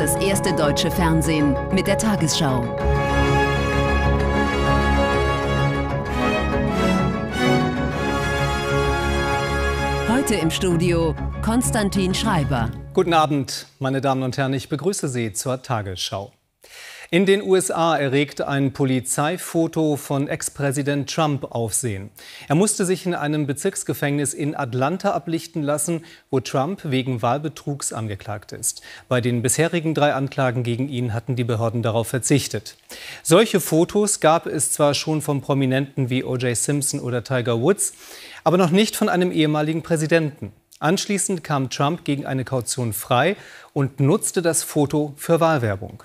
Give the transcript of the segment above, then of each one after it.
das erste deutsche Fernsehen mit der Tagesschau. Heute im Studio Konstantin Schreiber. Guten Abend, meine Damen und Herren, ich begrüße Sie zur Tagesschau. In den USA erregt ein Polizeifoto von Ex-Präsident Trump Aufsehen. Er musste sich in einem Bezirksgefängnis in Atlanta ablichten lassen, wo Trump wegen Wahlbetrugs angeklagt ist. Bei den bisherigen 3 Anklagen gegen ihn hatten die Behörden darauf verzichtet. Solche Fotos gab es zwar schon von Prominenten wie O.J. Simpson oder Tiger Woods, aber noch nicht von einem ehemaligen Präsidenten. Anschließend kam Trump gegen eine Kaution frei und nutzte das Foto für Wahlwerbung.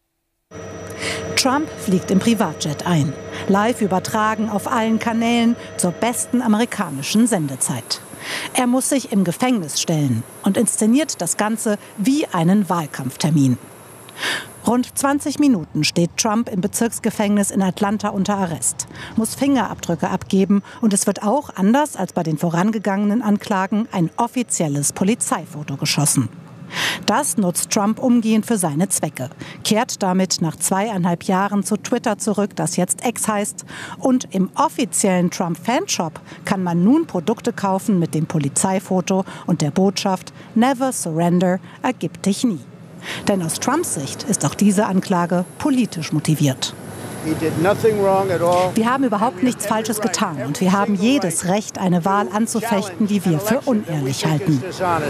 Trump fliegt im Privatjet ein. Live übertragen auf allen Kanälen zur besten amerikanischen Sendezeit. Er muss sich im Gefängnis stellen und inszeniert das Ganze wie einen Wahlkampftermin. Rund 20 Minuten steht Trump im Bezirksgefängnis in Atlanta unter Arrest, muss Fingerabdrücke abgeben und es wird auch, anders als bei den vorangegangenen Anklagen, ein offizielles Polizeifoto geschossen. Das nutzt Trump umgehend für seine Zwecke, kehrt damit nach 2,5 Jahren zu Twitter zurück, das jetzt X heißt. Und im offiziellen Trump-Fanshop kann man nun Produkte kaufen mit dem Polizeifoto und der Botschaft "Never surrender, ergib dich nie". Denn aus Trumps Sicht ist auch diese Anklage politisch motiviert. Wir haben überhaupt nichts Falsches getan und wir haben jedes Recht, eine Wahl anzufechten, die wir für unehrlich halten.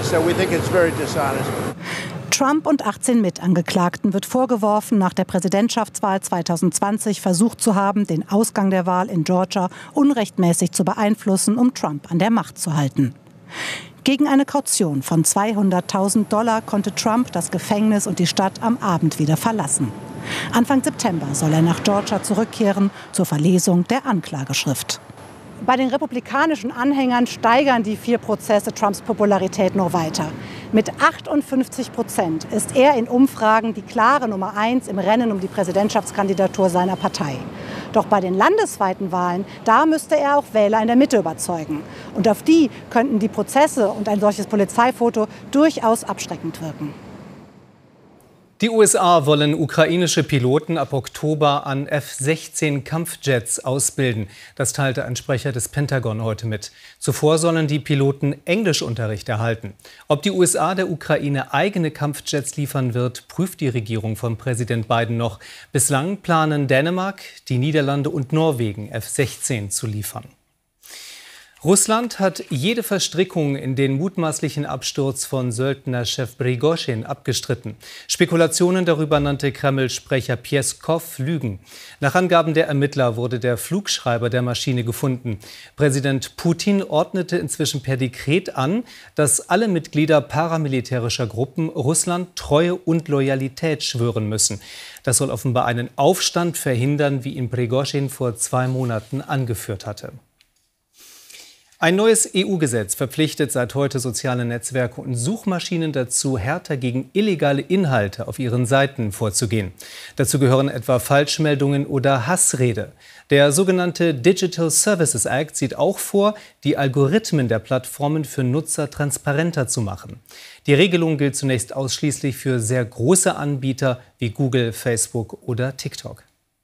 Trump und 18 Mitangeklagten wird vorgeworfen, nach der Präsidentschaftswahl 2020 versucht zu haben, den Ausgang der Wahl in Georgia unrechtmäßig zu beeinflussen, um Trump an der Macht zu halten. Gegen eine Kaution von $200.000 konnte Trump das Gefängnis und die Stadt am Abend wieder verlassen. Anfang September soll er nach Georgia zurückkehren zur Verlesung der Anklageschrift. Bei den republikanischen Anhängern steigern die 4 Prozesse Trumps Popularität nur weiter. Mit 58% ist er in Umfragen die klare Nummer 1 im Rennen um die Präsidentschaftskandidatur seiner Partei. Doch bei den landesweiten Wahlen, da müsste er auch Wähler in der Mitte überzeugen. Und auf die könnten die Prozesse und ein solches Polizeifoto durchaus abschreckend wirken. Die USA wollen ukrainische Piloten ab Oktober an F-16 Kampfjets ausbilden. Das teilte ein Sprecher des Pentagon heute mit. Zuvor sollen die Piloten Englischunterricht erhalten. Ob die USA der Ukraine eigene Kampfjets liefern wird, prüft die Regierung von Präsident Biden noch. Bislang planen Dänemark, die Niederlande und Norwegen F-16 zu liefern. Russland hat jede Verstrickung in den mutmaßlichen Absturz von Söldnerchef Prigoschin abgestritten. Spekulationen darüber nannte Kreml-Sprecher Pjeskow Lügen. Nach Angaben der Ermittler wurde der Flugschreiber der Maschine gefunden. Präsident Putin ordnete inzwischen per Dekret an, dass alle Mitglieder paramilitärischer Gruppen Russland Treue und Loyalität schwören müssen. Das soll offenbar einen Aufstand verhindern, wie ihn Prigoschin vor 2 Monaten angeführt hatte. Ein neues EU-Gesetz verpflichtet seit heute soziale Netzwerke und Suchmaschinen dazu, härter gegen illegale Inhalte auf ihren Seiten vorzugehen. Dazu gehören etwa Falschmeldungen oder Hassrede. Der sogenannte Digital Services Act sieht auch vor, die Algorithmen der Plattformen für Nutzer transparenter zu machen. Die Regelung gilt zunächst ausschließlich für sehr große Anbieter wie Google, Facebook oder TikTok.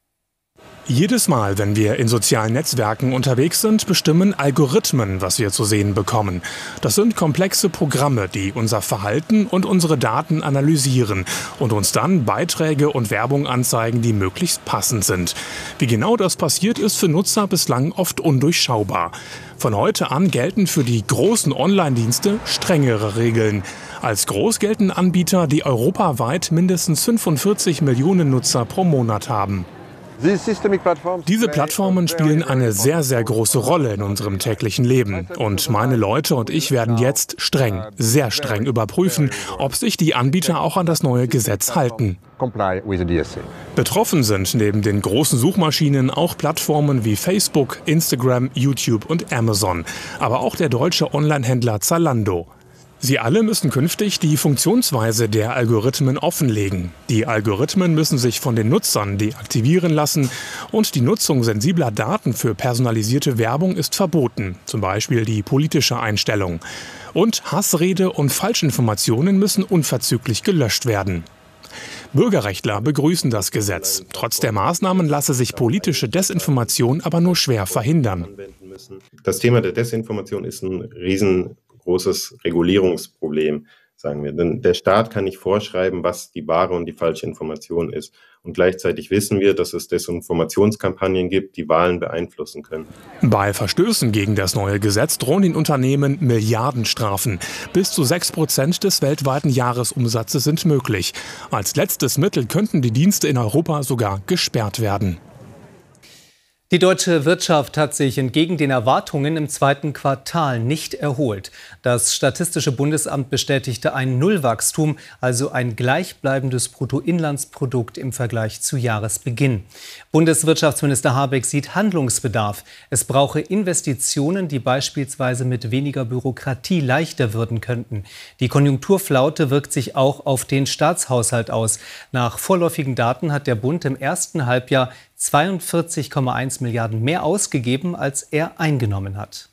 Jedes Mal, wenn wir in sozialen Netzwerken unterwegs sind, bestimmen Algorithmen, was wir zu sehen bekommen. Das sind komplexe Programme, die unser Verhalten und unsere Daten analysieren und uns dann Beiträge und Werbung anzeigen, die möglichst passend sind. Wie genau das passiert, ist für Nutzer bislang oft undurchschaubar. Von heute an gelten für die großen Online-Dienste strengere Regeln. Als groß gelten Anbieter, die europaweit mindestens 45 Millionen Nutzer pro Monat haben. Diese Plattformen spielen eine sehr, sehr große Rolle in unserem täglichen Leben. Und meine Leute und ich werden jetzt streng, sehr streng überprüfen, ob sich die Anbieter auch an das neue Gesetz halten. Betroffen sind neben den großen Suchmaschinen auch Plattformen wie Facebook, Instagram, YouTube und Amazon. Aber auch der deutsche Onlinehändler Zalando. Sie alle müssen künftig die Funktionsweise der Algorithmen offenlegen. Die Algorithmen müssen sich von den Nutzern deaktivieren lassen und die Nutzung sensibler Daten für personalisierte Werbung ist verboten, zum Beispiel die politische Einstellung. Und Hassrede und Falschinformationen müssen unverzüglich gelöscht werden. Bürgerrechtler begrüßen das Gesetz. Trotz der Maßnahmen lasse sich politische Desinformation aber nur schwer verhindern. Das Thema der Desinformation ist ein riesengroßes Regulierungsproblem, sagen wir. Denn der Staat kann nicht vorschreiben, was die wahre und die falsche Information ist. Und gleichzeitig wissen wir, dass es Desinformationskampagnen gibt, die Wahlen beeinflussen können. Bei Verstößen gegen das neue Gesetz drohen den Unternehmen Milliardenstrafen. Bis zu 6% des weltweiten Jahresumsatzes sind möglich. Als letztes Mittel könnten die Dienste in Europa sogar gesperrt werden. Die deutsche Wirtschaft hat sich entgegen den Erwartungen im zweiten Quartal nicht erholt. Das Statistische Bundesamt bestätigte ein Nullwachstum, also ein gleichbleibendes Bruttoinlandsprodukt im Vergleich zu Jahresbeginn. Bundeswirtschaftsminister Habeck sieht Handlungsbedarf. Es brauche Investitionen, die beispielsweise mit weniger Bürokratie leichter würden könnten. Die Konjunkturflaute wirkt sich auch auf den Staatshaushalt aus. Nach vorläufigen Daten hat der Bund im ersten Halbjahr 42,1 Milliarden mehr ausgegeben, als er eingenommen hat.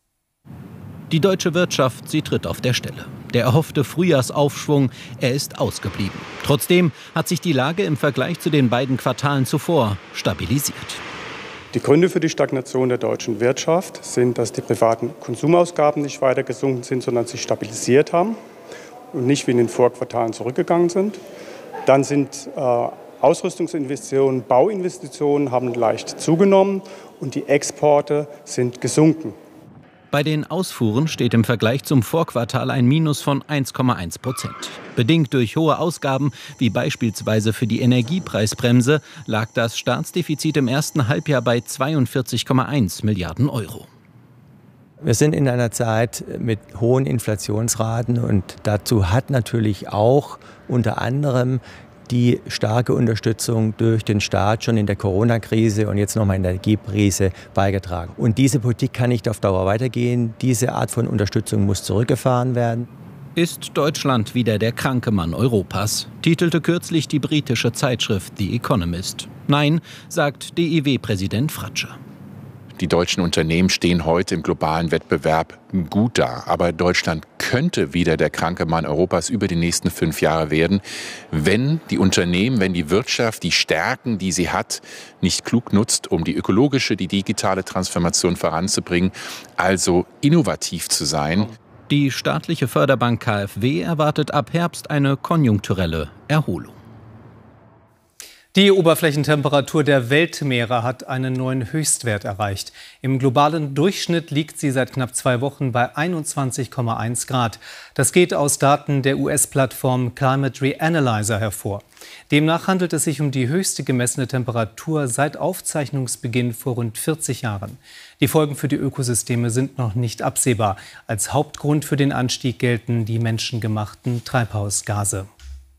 Die deutsche Wirtschaft, sie tritt auf der Stelle. Der erhoffte Frühjahrsaufschwung, er ist ausgeblieben. Trotzdem hat sich die Lage im Vergleich zu den beiden Quartalen zuvor stabilisiert. Die Gründe für die Stagnation der deutschen Wirtschaft sind, dass die privaten Konsumausgaben nicht weiter gesunken sind, sondern sich stabilisiert haben und nicht wie in den Vorquartalen zurückgegangen sind. Dann sind Ausrüstungsinvestitionen, Bauinvestitionen haben leicht zugenommen und die Exporte sind gesunken. Bei den Ausfuhren steht im Vergleich zum Vorquartal ein Minus von 1,1%. Bedingt durch hohe Ausgaben, wie beispielsweise für die Energiepreisbremse, lag das Staatsdefizit im ersten Halbjahr bei 42,1 Milliarden Euro. Wir sind in einer Zeit mit hohen Inflationsraten und dazu hat natürlich auch unter anderem die starke Unterstützung durch den Staat schon in der Corona-Krise und jetzt nochmal in der Energiekrise beigetragen. Und diese Politik kann nicht auf Dauer weitergehen. Diese Art von Unterstützung muss zurückgefahren werden. Ist Deutschland wieder der kranke Mann Europas? Titelte kürzlich die britische Zeitschrift The Economist. Nein, sagt DIW-Präsident Fratscher. Die deutschen Unternehmen stehen heute im globalen Wettbewerb gut da. Aber Deutschland könnte wieder der kranke Mann Europas über die nächsten 5 Jahre werden, wenn die Unternehmen, wenn die Wirtschaft die Stärken, die sie hat, nicht klug nutzt, um die ökologische, die digitale Transformation voranzubringen, also innovativ zu sein. Die staatliche Förderbank KfW erwartet ab Herbst eine konjunkturelle Erholung. Die Oberflächentemperatur der Weltmeere hat einen neuen Höchstwert erreicht. Im globalen Durchschnitt liegt sie seit knapp 2 Wochen bei 21,1 Grad. Das geht aus Daten der US-Plattform Climate Reanalyzer hervor. Demnach handelt es sich um die höchste gemessene Temperatur seit Aufzeichnungsbeginn vor rund 40 Jahren. Die Folgen für die Ökosysteme sind noch nicht absehbar. Als Hauptgrund für den Anstieg gelten die menschengemachten Treibhausgase.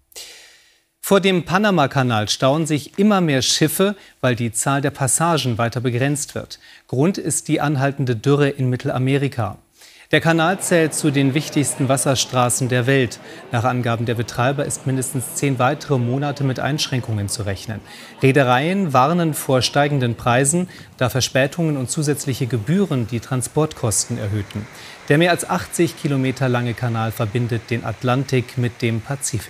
Vor dem Panama-Kanal stauen sich immer mehr Schiffe, weil die Zahl der Passagen weiter begrenzt wird. Grund ist die anhaltende Dürre in Mittelamerika. Der Kanal zählt zu den wichtigsten Wasserstraßen der Welt. Nach Angaben der Betreiber ist mindestens 10 weitere Monate mit Einschränkungen zu rechnen. Reedereien warnen vor steigenden Preisen, da Verspätungen und zusätzliche Gebühren die Transportkosten erhöhten. Der mehr als 80 Kilometer lange Kanal verbindet den Atlantik mit dem Pazifik.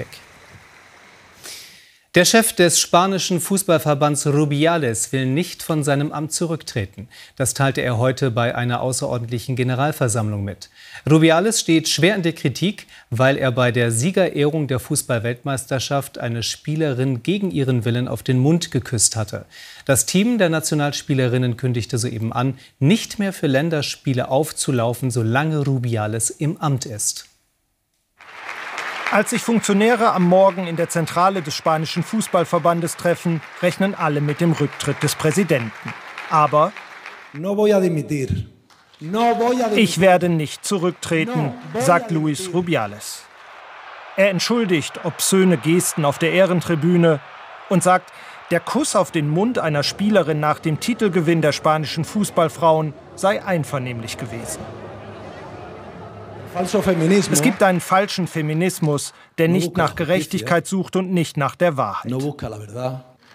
Der Chef des spanischen Fußballverbands Rubiales will nicht von seinem Amt zurücktreten. Das teilte er heute bei einer außerordentlichen Generalversammlung mit. Rubiales steht schwer in der Kritik, weil er bei der Siegerehrung der Fußball-Weltmeisterschaft eine Spielerin gegen ihren Willen auf den Mund geküsst hatte. Das Team der Nationalspielerinnen kündigte soeben an, nicht mehr für Länderspiele aufzulaufen, solange Rubiales im Amt ist. Als sich Funktionäre am Morgen in der Zentrale des spanischen Fußballverbandes treffen, rechnen alle mit dem Rücktritt des Präsidenten. Aber ich werde nicht zurücktreten, sagt Luis Rubiales. Er entschuldigt obszöne Gesten auf der Ehrentribüne und sagt, der Kuss auf den Mund einer Spielerin nach dem Titelgewinn der spanischen Fußballfrauen sei einvernehmlich gewesen. Es gibt einen falschen Feminismus, der nicht nach Gerechtigkeit sucht und nicht nach der Wahrheit.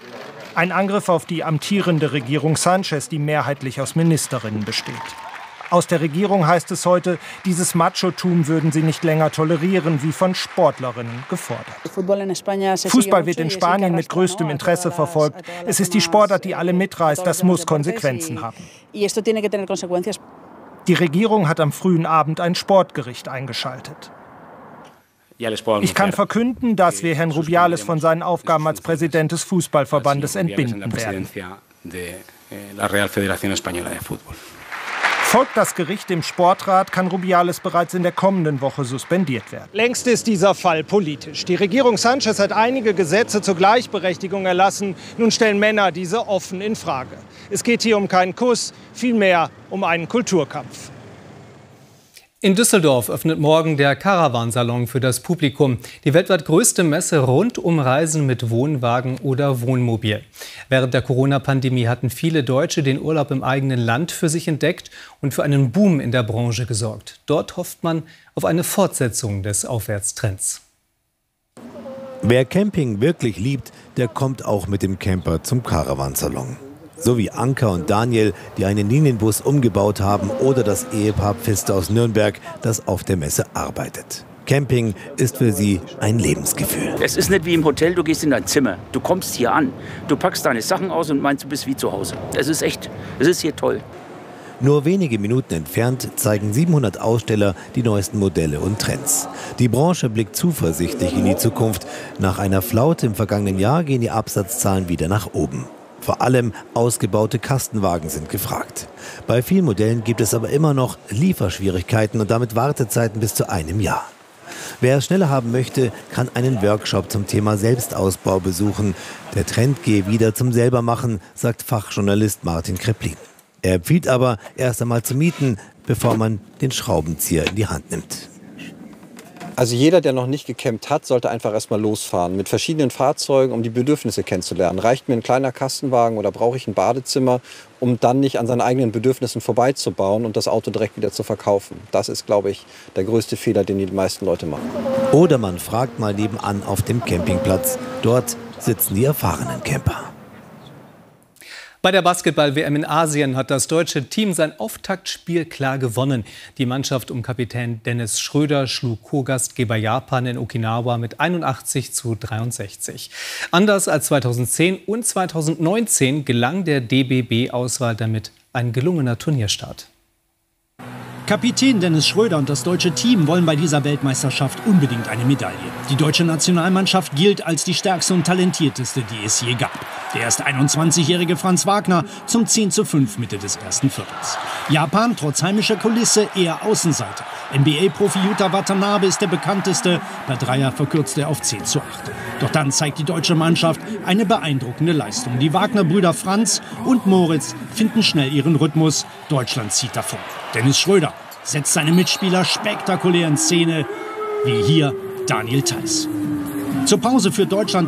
Ein Angriff auf die amtierende Regierung Sanchez, die mehrheitlich aus Ministerinnen besteht. Aus der Regierung heißt es heute, dieses Machotum würden sie nicht länger tolerieren, wie von Sportlerinnen gefordert. Fußball wird in Spanien mit größtem Interesse verfolgt. Es ist die Sportart, die alle mitreißt. Das muss Konsequenzen haben. Die Regierung hat am frühen Abend ein Sportgericht eingeschaltet. Ich kann verkünden, dass wir Herrn Rubiales von seinen Aufgaben als Präsident des Fußballverbandes entbinden werden. Folgt das Gericht dem Sportrat, kann Rubiales bereits in der kommenden Woche suspendiert werden. Längst ist dieser Fall politisch. Die Regierung Sánchez hat einige Gesetze zur Gleichberechtigung erlassen. Nun stellen Männer diese offen in Frage. Es geht hier um keinen Kuss, vielmehr um einen Kulturkampf. In Düsseldorf öffnet morgen der Caravansalon für das Publikum. Die weltweit größte Messe rund um Reisen mit Wohnwagen oder Wohnmobil. Während der Corona-Pandemie hatten viele Deutsche den Urlaub im eigenen Land für sich entdeckt und für einen Boom in der Branche gesorgt. Dort hofft man auf eine Fortsetzung des Aufwärtstrends. Wer Camping wirklich liebt, der kommt auch mit dem Camper zum Caravansalon. So wie Anka und Daniel, die einen Linienbus umgebaut haben, oder das Ehepaar Pfister aus Nürnberg, das auf der Messe arbeitet. Camping ist für sie ein Lebensgefühl. Es ist nicht wie im Hotel, du gehst in dein Zimmer, du kommst hier an, du packst deine Sachen aus und meinst, du bist wie zu Hause. Es ist echt, es ist hier toll. Nur wenige Minuten entfernt zeigen 700 Aussteller die neuesten Modelle und Trends. Die Branche blickt zuversichtlich in die Zukunft. Nach einer Flaute im vergangenen Jahr gehen die Absatzzahlen wieder nach oben. Vor allem ausgebaute Kastenwagen sind gefragt. Bei vielen Modellen gibt es aber immer noch Lieferschwierigkeiten und damit Wartezeiten bis zu einem Jahr. Wer es schneller haben möchte, kann einen Workshop zum Thema Selbstausbau besuchen. Der Trend gehe wieder zum Selbermachen, sagt Fachjournalist Martin Kreplin. Er empfiehlt aber, erst einmal zu mieten, bevor man den Schraubenzieher in die Hand nimmt. Also jeder, der noch nicht gecampt hat, sollte einfach erstmal losfahren mit verschiedenen Fahrzeugen, um die Bedürfnisse kennenzulernen. Reicht mir ein kleiner Kastenwagen oder brauche ich ein Badezimmer, um dann nicht an seinen eigenen Bedürfnissen vorbeizubauen und das Auto direkt wieder zu verkaufen? Das ist, glaube ich, der größte Fehler, den die meisten Leute machen. Oder man fragt mal nebenan auf dem Campingplatz. Dort sitzen die erfahrenen Camper. Bei der Basketball-WM in Asien hat das deutsche Team sein Auftaktspiel klar gewonnen. Die Mannschaft um Kapitän Dennis Schröder schlug Co-Gastgeber Japan in Okinawa mit 81:63. Anders als 2010 und 2019 gelang der DBB-Auswahl damit ein gelungener Turnierstart. Kapitän Dennis Schröder und das deutsche Team wollen bei dieser Weltmeisterschaft unbedingt eine Medaille. Die deutsche Nationalmannschaft gilt als die stärkste und talentierteste, die es je gab. Der erst 21-jährige Franz Wagner zum 10:5 Mitte des ersten Viertels. Japan trotz heimischer Kulisse eher Außenseiter. NBA-Profi Yuta Watanabe ist der bekannteste. Bei Dreier verkürzt er auf 10:8. Doch dann zeigt die deutsche Mannschaft eine beeindruckende Leistung. Die Wagner-Brüder Franz und Moritz finden schnell ihren Rhythmus. Deutschland zieht davon. Dennis Schröder setzt seine Mitspieler spektakulär in Szene, wie hier Daniel Theiss. Zur Pause führt Deutschland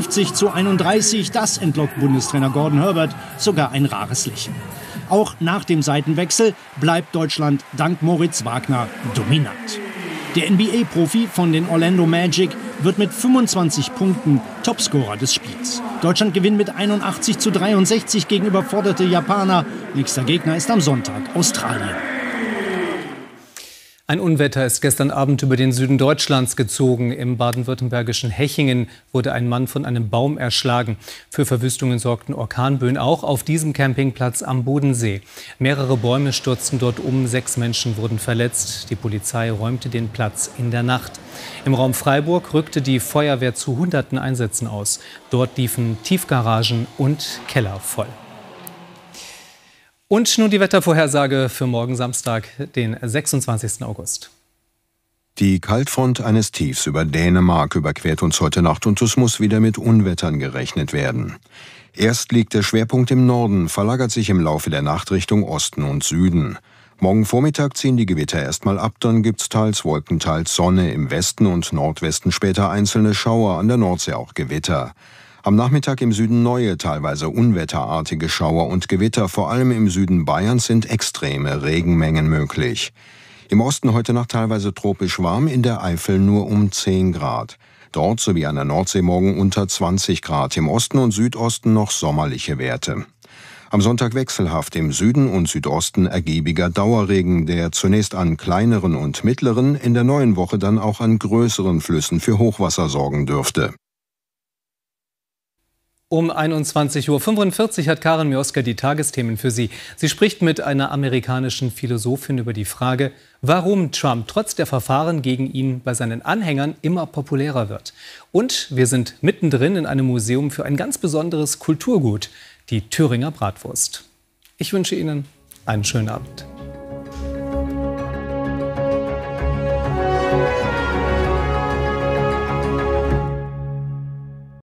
53:31. Das entlockt Bundestrainer Gordon Herbert sogar ein rares Lächeln. Auch nach dem Seitenwechsel bleibt Deutschland dank Moritz Wagner dominant. Der NBA-Profi von den Orlando Magic wird mit 25 Punkten Topscorer des Spiels. Deutschland gewinnt mit 81:63 gegen überforderte Japaner. Nächster Gegner ist am Sonntag Australien. Ein Unwetter ist gestern Abend über den Süden Deutschlands gezogen. Im baden-württembergischen Hechingen wurde ein Mann von einem Baum erschlagen. Für Verwüstungen sorgten Orkanböen auch auf diesem Campingplatz am Bodensee. Mehrere Bäume stürzten dort um, 6 Menschen wurden verletzt. Die Polizei räumte den Platz in der Nacht. Im Raum Freiburg rückte die Feuerwehr zu hunderten Einsätzen aus. Dort liefen Tiefgaragen und Keller voll. Und nun die Wettervorhersage für morgen Samstag, den 26. August. Die Kaltfront eines Tiefs über Dänemark überquert uns heute Nacht und es muss wieder mit Unwettern gerechnet werden. Erst liegt der Schwerpunkt im Norden, verlagert sich im Laufe der Nacht Richtung Osten und Süden. Morgen Vormittag ziehen die Gewitter erstmal ab, dann gibt's teils Wolken, teils Sonne, im Westen und Nordwesten später einzelne Schauer, an der Nordsee auch Gewitter. Am Nachmittag im Süden neue, teilweise unwetterartige Schauer und Gewitter. Vor allem im Süden Bayerns sind extreme Regenmengen möglich. Im Osten heute Nacht teilweise tropisch warm, in der Eifel nur um 10 Grad. Dort sowie an der Nordsee morgen unter 20 Grad. Im Osten und Südosten noch sommerliche Werte. Am Sonntag wechselhaft, im Süden und Südosten ergiebiger Dauerregen, der zunächst an kleineren und mittleren, in der neuen Woche dann auch an größeren Flüssen für Hochwasser sorgen dürfte. Um 21:45 Uhr hat Karin Mioska die Tagesthemen für Sie. Sie spricht mit einer amerikanischen Philosophin über die Frage, warum Trump trotz der Verfahren gegen ihn bei seinen Anhängern immer populärer wird. Und wir sind mittendrin in einem Museum für ein ganz besonderes Kulturgut, die Thüringer Bratwurst. Ich wünsche Ihnen einen schönen Abend.